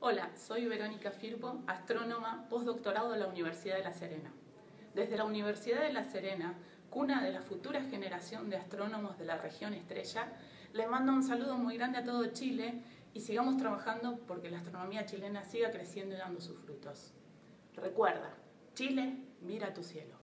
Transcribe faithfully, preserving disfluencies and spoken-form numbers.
Hola, soy Verónica Firpo, astrónoma, postdoctorado de la Universidad de La Serena. Desde la Universidad de La Serena, cuna de la futura generación de astrónomos de la región Estrella, les mando un saludo muy grande a todo Chile y sigamos trabajando porque la astronomía chilena siga creciendo y dando sus frutos. Recuerda, Chile, mira tu cielo.